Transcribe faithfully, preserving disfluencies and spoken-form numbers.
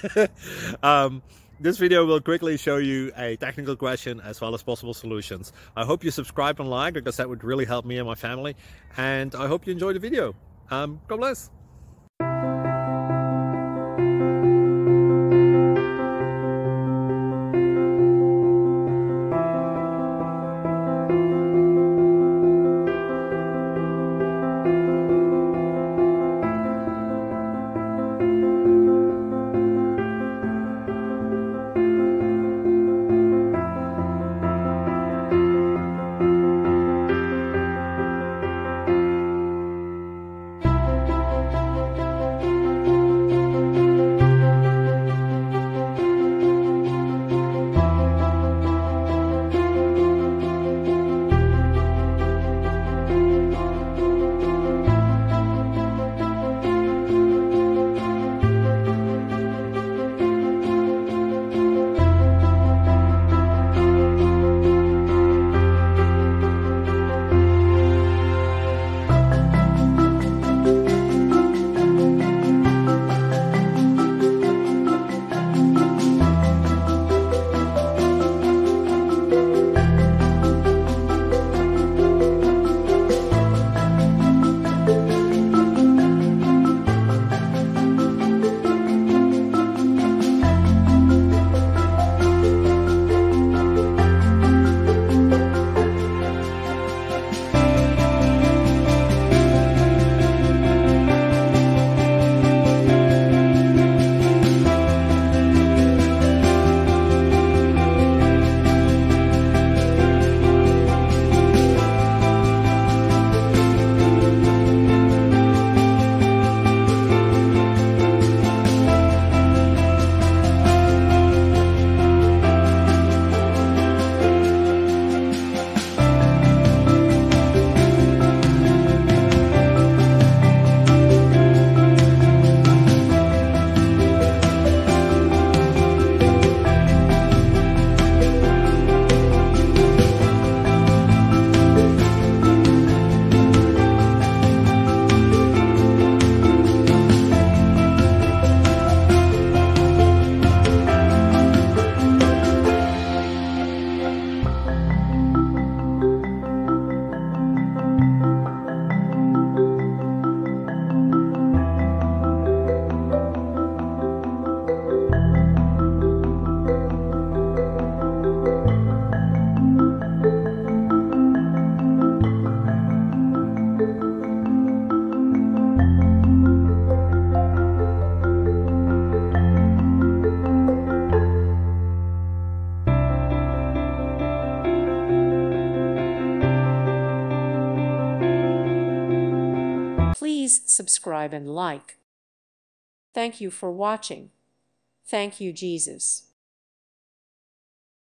um, this video will quickly show you a technical question as well as possible solutions. I hope you subscribe and like, because that would really help me and my family. And I hope you enjoy the video. Um, God bless. Please subscribe and like. Thank you for watching. Thank you, Jesus.